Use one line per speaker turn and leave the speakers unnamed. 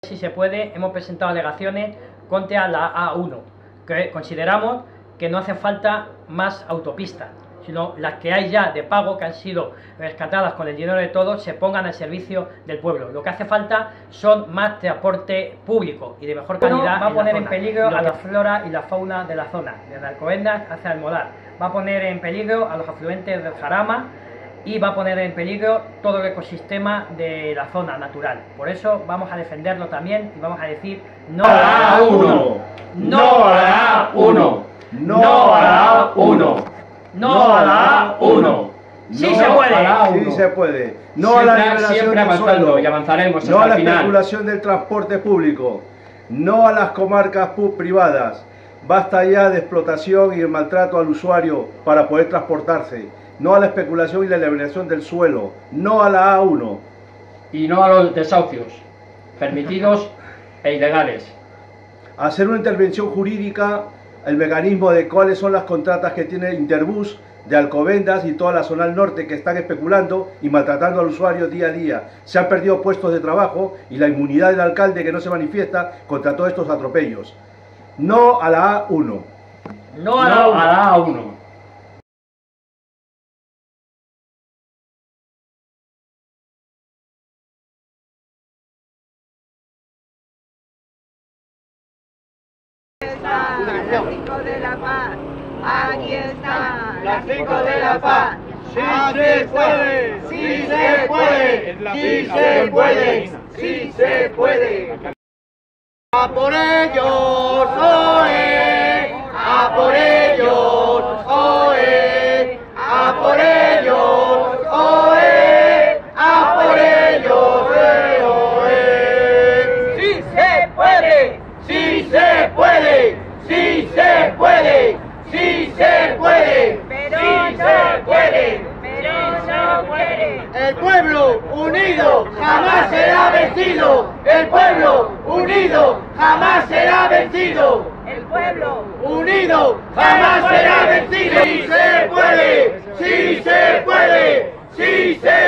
Si se puede, hemos presentado alegaciones contra la A1, que consideramos que no hace falta más autopistas, sino las que hay ya de pago, que han sido rescatadas con el dinero de todos, se pongan al servicio del pueblo. Lo que hace falta son más transporte público y de mejor calidad. Va a poner en peligro a la flora y la fauna de la zona, desde Alcobendas hacia Almodar. Va a poner en peligro a los afluentes del Jarama y va a poner en peligro todo el ecosistema de la zona natural. Por eso vamos a defenderlo también y vamos a decir no a la A1, no a la A1, no a la A1, no a la A1. Sí se puede.
Sí se puede. No a la liberación del suelo.
Y avanzaremos
no a la
hasta el final.
especulación del transporte público. No a las comarcas privadas. Basta ya de explotación y el maltrato al usuario para poder transportarse. No a la especulación y la liberación del suelo. No a la A1.
Y no a los desahucios permitidos e ilegales.
Hacer una intervención jurídica, el mecanismo de cuáles son las contratas que tiene Interbús de Alcobendas y toda la zona del norte que están especulando y maltratando al usuario día a día. Se han perdido puestos de trabajo y la inmunidad del alcalde que no se manifiesta contra todos estos atropellos. No a la A1.
No a la
A1.
Las 5 de la paz, aquí están las 5 de la paz. Sí se puede, sí se puede, sí se puede, sí se puede. A por ellos, oe, a por ellos, oe, a por ellos, oe, a por ellos, oe. Sí se puede, sí se puede. ¡Sí se puede! ¡Sí se puede! ¡Pero sí se puede! ¡Pero no puede! El pueblo unido jamás será vencido. El pueblo unido jamás será vencido. El pueblo unido jamás será vencido. ¡Sí se puede! ¡Sí se puede! ¡Sí se